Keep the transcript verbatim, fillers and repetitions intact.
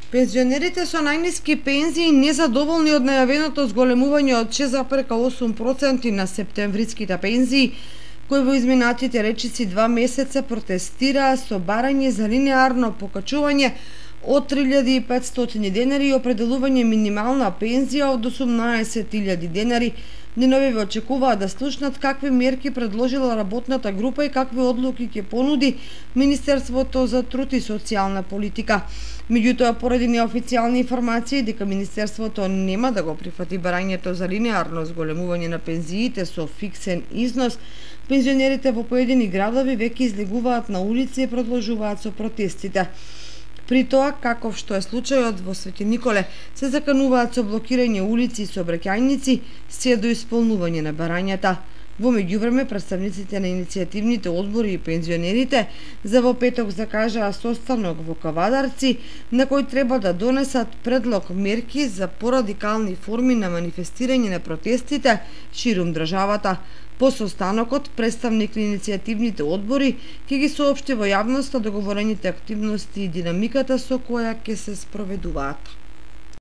Пензионерите со најниски пензии незадоволни од најавеното зголемување од шест зарез осум проценти на септемвриските пензии, кои во изминатите речиси два месеца протестираа со барање за линеарно покачување од три илјади и петстотини денари и определување минимална пензија од осумнаесет илјади денари. Деновиве очекуваат да слушнат какви мерки предложила работната група и какви одлуки ќе понуди Министерството за труд и социјална политика. Меѓутоа, поради неофицијални информации дека Министерството нема да го прифати барањето за линеарно зголемување на пензиите со фиксен износ, пензионерите во поедини градови веќе излегуваат на улици и продолжуваат со протестите. При тоа, каков што е случајот во Свети Николе, се закануваат со блокирање улици и сообраќајници се до исполнување на барањата. Во меѓувреме, представниците на иницијативните одбори и пензионерите за во петок закажаа состанок во Кавадарци, на кој треба да донесат предлог мерки за порадикални форми на манифестирање на протестите ширум државата. По состанокот, представник на иницијативните одбори ќе ги соопшти во јавноста договорените активности и динамиката со која ќе се спроведуваат.